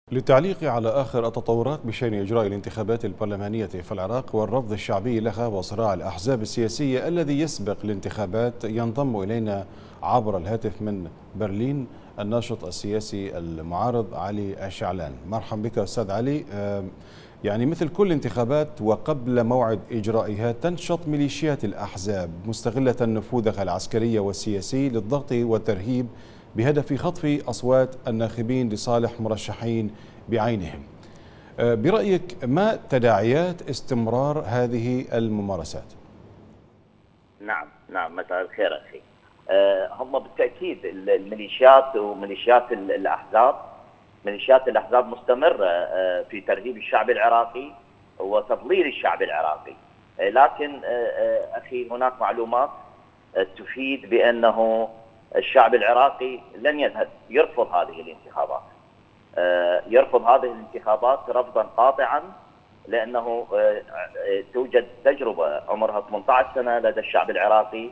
للتعليق على آخر التطورات بشأن إجراء الانتخابات البرلمانية في العراق والرفض الشعبي لها وصراع الأحزاب السياسية الذي يسبق الانتخابات، ينضم إلينا عبر الهاتف من برلين الناشط السياسي المعارض علي الشعلان. مرحبا بك أستاذ علي. يعني مثل كل انتخابات وقبل موعد إجرائها تنشط ميليشيات الأحزاب مستغلة نفوذها العسكري والسياسي للضغط والترهيب بهدف خطف أصوات الناخبين لصالح مرشحين بعينهم. برأيك ما تداعيات استمرار هذه الممارسات؟ نعم، مساء الخير أخي. هم بالتأكيد الميليشيات وميليشيات الأحزاب، ميليشيات الأحزاب مستمرة في ترهيب الشعب العراقي وتضليل الشعب العراقي. لكن أخي هناك معلومات تفيد بأنه الشعب العراقي لن يذهب، يرفض هذه الانتخابات، يرفض هذه الانتخابات رفضا قاطعا، لأنه توجد تجربة عمرها 18 سنة لدى الشعب العراقي.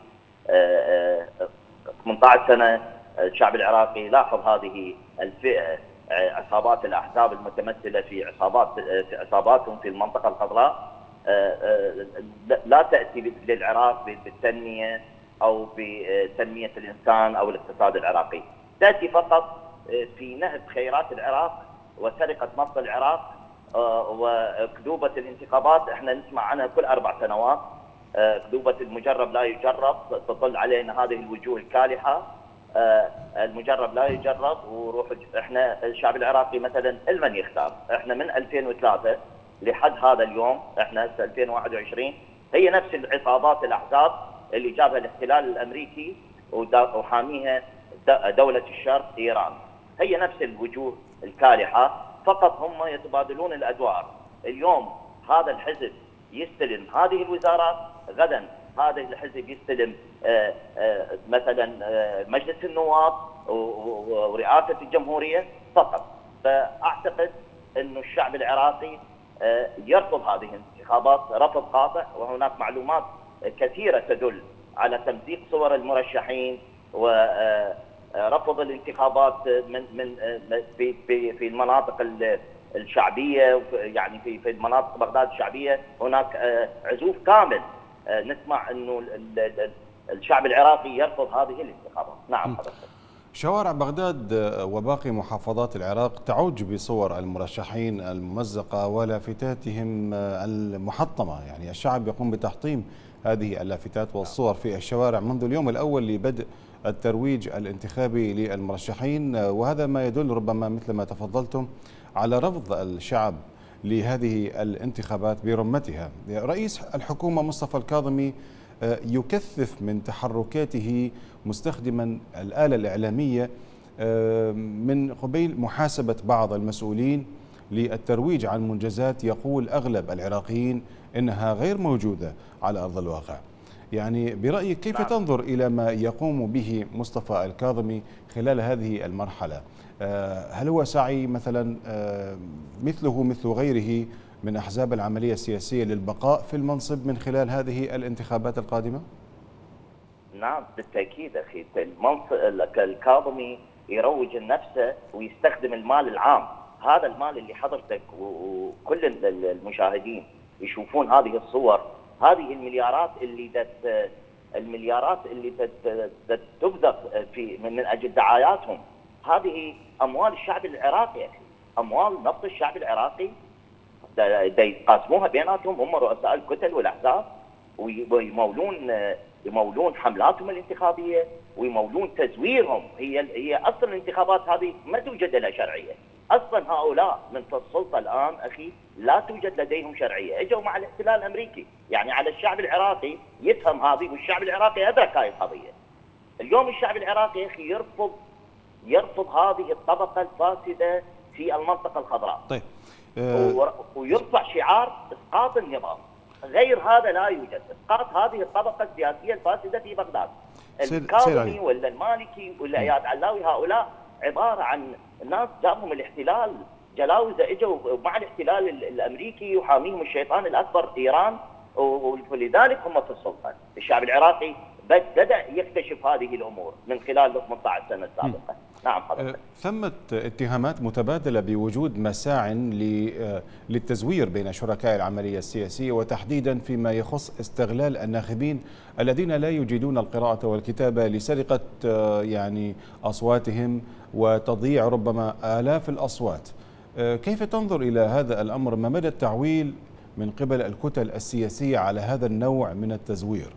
18 سنة الشعب العراقي لاحظ هذه الفئة، عصابات الأحزاب المتمثلة في عصاباتهم في المنطقة الخضراء، لا تأتي للعراق بالتنمية أو بتنمية الإنسان أو الاقتصاد العراقي، تأتي فقط في نهب خيرات العراق وسرقة نفط العراق وكذوبة الانتخابات. احنا نسمع عنها كل 4 سنوات، كذوبة المجرب لا يجرب، تطل علينا هذه الوجوه الكالحة، المجرب لا يجرب. وروح احنا الشعب العراقي مثلا المن يختار، احنا من 2003 لحد هذا اليوم، احنا هسه 2021، هي نفس العصابات الأحزاب اللي جابها الاحتلال الأمريكي وحاميها دولة الشرق إيران، هي نفس الوجوه الكالحة، فقط هم يتبادلون الأدوار. اليوم هذا الحزب يستلم هذه الوزارات، غدا هذا الحزب يستلم مثلا مجلس النواب ورئاسة الجمهورية فقط. فأعتقد أن الشعب العراقي يرفض هذه الانتخابات رفض قاطع، وهناك معلومات كثيرة تدل على تمزيق صور المرشحين ورفض الانتخابات في المناطق الشعبية، يعني في المناطق بغداد الشعبية هناك عزوف كامل. نسمع انه الشعب العراقي يرفض هذه الانتخابات. نعم حضرتك. شوارع بغداد وباقي محافظات العراق تعج بصور المرشحين الممزقة ولافتاتهم المحطمة، يعني الشعب يقوم بتحطيم هذه اللافتات والصور في الشوارع منذ اليوم الأول لبدء الترويج الانتخابي للمرشحين، وهذا ما يدل ربما مثل ما تفضلتم على رفض الشعب لهذه الانتخابات برمتها. رئيس الحكومة مصطفى الكاظمي يكثف من تحركاته مستخدما الآلة الإعلامية من قبيل محاسبة بعض المسؤولين للترويج عن منجزات يقول أغلب العراقيين إنها غير موجودة على أرض الواقع. يعني برأيك كيف تنظر إلى ما يقوم به مصطفى الكاظمي خلال هذه المرحلة؟ هل هو سعي مثلا مثله مثل غيره من أحزاب العملية السياسية للبقاء في المنصب من خلال هذه الانتخابات القادمة؟ نعم بالتأكيد أخي. الكاظمي يروج لنفسه ويستخدم المال العام، هذا المال اللي حضرتك وكل المشاهدين يشوفون هذه الصور، هذه المليارات اللي تبذخ من أجل دعاياتهم، هذه أموال الشعب العراقي أخي، أموال نفط الشعب العراقي يقاسموها بيناتهم هم رؤساء الكتل والأحزاب، ويمولون حملاتهم الانتخابية ويمولون تزويرهم. هي أصلا الانتخابات هذه ما توجد لها شرعية، أصلا هؤلاء من في السلطة الآن أخي لا توجد لديهم شرعية، اجوا مع الاحتلال الأمريكي، يعني على الشعب العراقي يفهم هذه، والشعب العراقي أدرك هذه القضية. اليوم الشعب العراقي أخي يرفض هذه الطبقة الفاسدة في المنطقة الخضراء. طيب. ويرفع شعار إسقاط النظام، غير هذا لا يوجد، إسقاط هذه الطبقة السياسية الفاسدة في بغداد. الكاظمي ولا المالكي ولا اياد علاوي هؤلاء عبارة عن ناس جابهم الاحتلال، جلاوزة اجوا مع الاحتلال الأمريكي وحاميهم الشيطان الأكبر إيران، ولذلك هم في السلطة. الشعب العراقي بدأ يكتشف هذه الامور من خلال ال 18 سنه السابقه. نعم حضرتك. ثمة اتهامات متبادلة بوجود مساع للتزوير بين شركاء العملية السياسية، وتحديدا فيما يخص استغلال الناخبين الذين لا يجيدون القراءة والكتابة لسرقة يعني أصواتهم وتضييع ربما آلاف الأصوات. كيف تنظر إلى هذا الأمر؟ ما مدى التعويل من قبل الكتل السياسية على هذا النوع من التزوير؟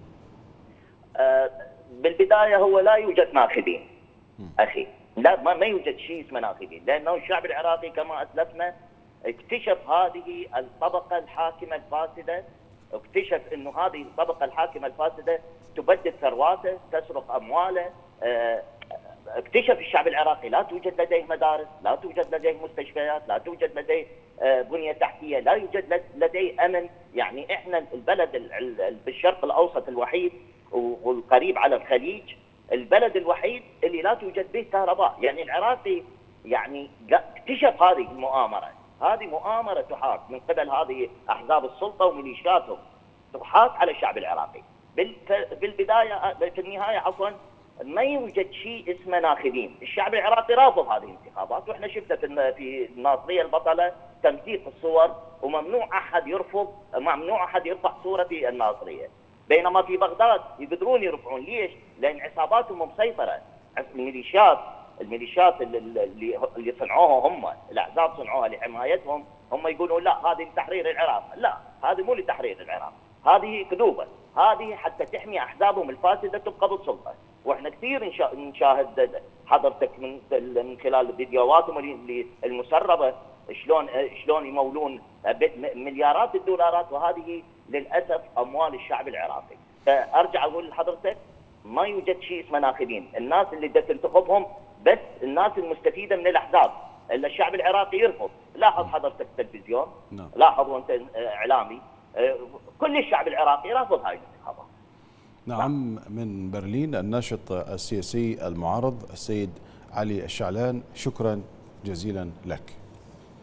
بالبداية هو لا يوجد ناخبين أخي، لا ما يوجد شيء اسمه ناخبين، لأنه الشعب العراقي كما أسلفنا اكتشف هذه الطبقة الحاكمة الفاسدة، اكتشف أنه هذه الطبقة الحاكمة الفاسدة تبدد ثرواته، تسرق أمواله. اكتشف الشعب العراقي لا توجد لديه مدارس، لا توجد لديه مستشفيات، لا توجد لديه بنية تحتية، لا يوجد لديه أمن. يعني إحنا البلد بالشرق الأوسط الوحيد والقريب على الخليج، البلد الوحيد اللي لا توجد به كهرباء. يعني العراقي يعني اكتشف هذه المؤامرة، هذه مؤامرة تحاك من قبل هذه أحزاب السلطة وميليشياتهم، تحاك على الشعب العراقي. بالبداية في النهاية عفوا ما يوجد شيء اسمه ناخبين. الشعب العراقي رافض هذه الانتخابات، واحنا شفنا في الناصرية البطلة تمزيق الصور، وممنوع أحد يرفض، ممنوع أحد يرفع صورة في الناصرية. بينما في بغداد يقدرون يرفعون. ليش؟ لأن عصاباتهم مسيطرة. الميليشيات اللي صنعوها هم، الأحزاب صنعوها لحمايتهم، هم يقولون لا هذه لتحرير العراق. لا، هذه مو لتحرير العراق، هذه كذوبة، هذه حتى تحمي أحزابهم الفاسدة تبقى بالسلطة. واحنا كثير نشاهد حضرتك من خلال فيديوهاتهم المسربة شلون يمولون مليارات الدولارات، وهذه للأسف أموال الشعب العراقي. فأرجع أقول لحضرتك ما يوجد شيء اسمه ناخبين. الناس اللي تنتخبهم بس الناس المستفيدة من الأحزاب. إلا الشعب العراقي يرفض. لاحظ حضرتك التلفزيون، لاحظ وأنت إعلامي، كل الشعب العراقي رافض هاي الانتخابات. نعم. من برلين الناشط السياسي المعارض السيد علي الشعلان، شكرا جزيلا لك.